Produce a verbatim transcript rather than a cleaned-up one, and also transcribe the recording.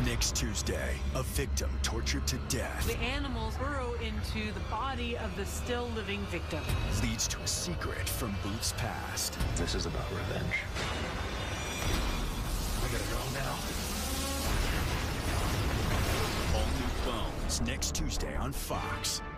Next Tuesday, a victim tortured to death. The animals burrow into the body of the still living victim. Leads to a secret from Booth's past. This is about revenge. I gotta go now. All New Bones, next Tuesday on Fox.